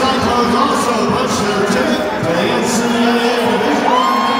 cyclone also puts the 10th day in CAA Division I